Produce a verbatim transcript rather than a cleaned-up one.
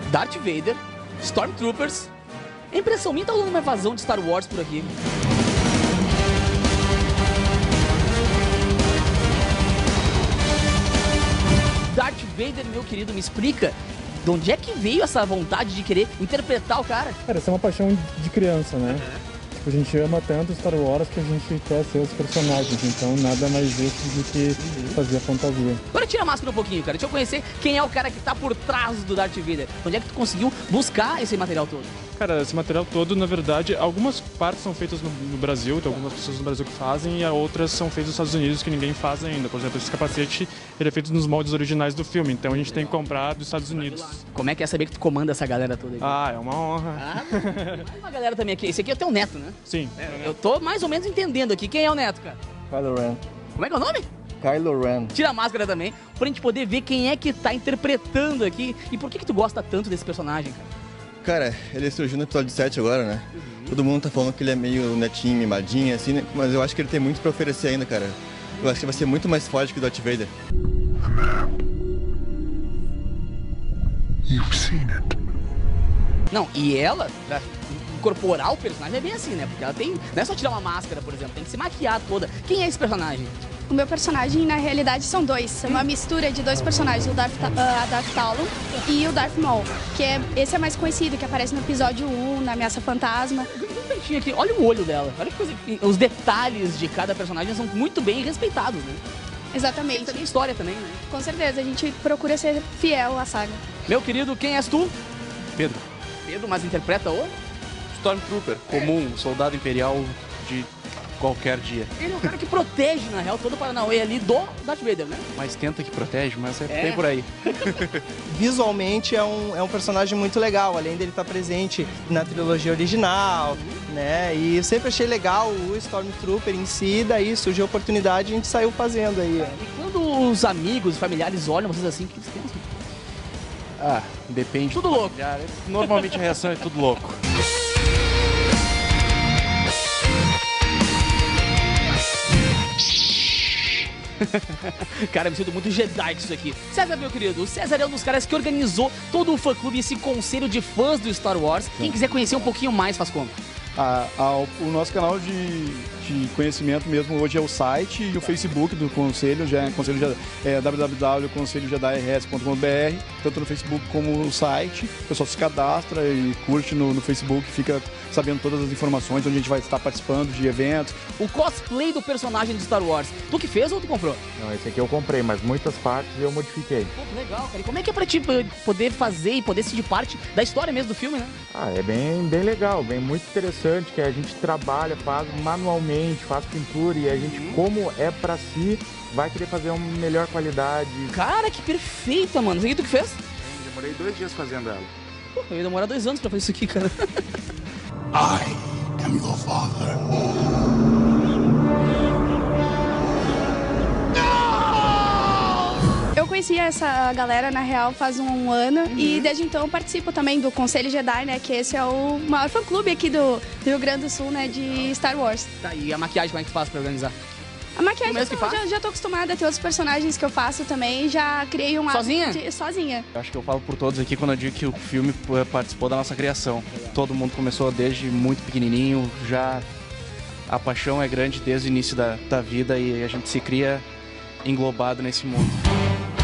Darth Vader, Stormtroopers. A impressão minha tá rolando uma invasão de Star Wars por aqui. Darth Vader, meu querido, me explica de onde é que veio essa vontade de querer interpretar o cara? Cara, essa é uma paixão de criança, né? Uhum. Tipo, a gente ama tanto Star Wars que a gente quer ser os personagens, então nada mais justo do que fazer a fantasia. Agora tira a máscara um pouquinho, cara. Deixa eu conhecer quem é o cara que tá por trás do Darth Vader. Onde é que tu conseguiu buscar esse material todo? Cara, esse material todo, na verdade, algumas partes são feitas no, no Brasil, tem algumas pessoas no Brasil que fazem, e outras são feitas nos Estados Unidos que ninguém faz ainda. Por exemplo, esse capacete, ele é feito nos moldes originais do filme, então a gente tem que comprar dos Estados Unidos. Como é que é saber que tu comanda essa galera toda aí? Ah, é uma honra. Ah, mais uma galera também aqui. Esse aqui é o teu neto, né? Sim. É, eu tô mais ou menos entendendo aqui. Quem é o neto, cara? Kylo Ren. Como é que é o nome? Kylo Ren. Tira a máscara também, pra gente poder ver quem é que tá interpretando aqui. E por que que tu gosta tanto desse personagem, cara? Cara, ele surgiu no episódio sete agora, né? Uhum. Todo mundo tá falando que ele é meio netinho, mimadinho, assim, né? Mas eu acho que ele tem muito pra oferecer ainda, cara. Eu acho que vai ser muito mais forte que o Darth Vader. You've seen it. Não, e ela, pra incorporar o personagem é bem assim, né? Porque ela tem... Não é só tirar uma máscara, por exemplo, tem que se maquiar toda. Quem é esse personagem? O meu personagem, na realidade, são dois. É uma mistura de dois personagens, o Darth, uh, a Darth Talon e o Darth Maul. Que é, esse é mais conhecido, que aparece no episódio um, na Ameaça Fantasma. Um peitinho aqui, olha o olho dela. Olha que coisa... Os detalhes de cada personagem são muito bem respeitados, né? Exatamente. Tem história também, né? Com certeza, a gente procura ser fiel à saga. Meu querido, quem és tu? Pedro. Pedro, mas interpreta o? Stormtrooper, comum, soldado imperial de qualquer dia. Ele é o cara que protege, na real, todo o Paranauê ali do Darth Vader, né? Mas tenta que protege, mas é, É. bem por aí. Visualmente é um, é um personagem muito legal, além dele estar presente na trilogia original, né? E eu sempre achei legal o Stormtrooper em si, daí surgiu a oportunidade e a gente saiu fazendo aí. E quando os amigos, familiares olham vocês assim, o que vocês pensam? Ah, depende. Tudo louco. Normalmente a reação é tudo louco. Cara, me sinto muito Jedi disso aqui. César, meu querido, o César é um dos caras que organizou todo o fã-clube, esse conselho de fãs do Star Wars. Quem quiser conhecer um pouquinho mais, faz como? A, a, o nosso canal de, de conhecimento mesmo hoje é o site e o Facebook do Conselho, já é, conselho, já, é w w w ponto conselho jedi r s ponto com ponto b r, tanto no Facebook como no site. O pessoal se cadastra e curte no, no Facebook, fica sabendo todas as informações, onde a gente vai estar participando de eventos. O cosplay do personagem do Star Wars, tu que fez ou tu comprou? Não, esse aqui eu comprei, mas muitas partes eu modifiquei. Pô, que legal, cara. E como é que é pra ti poder fazer e poder ser parte da história mesmo do filme, né? Ah, é bem, bem legal, bem muito interessante, que a gente trabalha, faz manualmente, faz pintura e a gente, como é pra si, vai querer fazer uma melhor qualidade. Cara, que perfeita, mano. Isso aqui tu que fez? Eu demorei dois dias fazendo ela. Pô, eu ia demorar dois anos pra fazer isso aqui, cara. I am your father. Eu conheci essa galera, na real, faz um ano uhum. e desde então eu participo também do Conselho Jedi, né? Que esse é o maior fã-clube aqui do, do Rio Grande do Sul, né? De Star Wars. Tá, e a maquiagem como é que tu faz pra organizar? A maquiagem, mesmo que eu faz? já, já tô acostumada a ter outros personagens que eu faço também, já criei um Sozinha? De, sozinha. Eu acho que eu falo por todos aqui quando eu digo que o filme participou da nossa criação. Todo mundo começou desde muito pequenininho, já a paixão é grande desde o início da, da vida e a gente se cria englobado nesse mundo.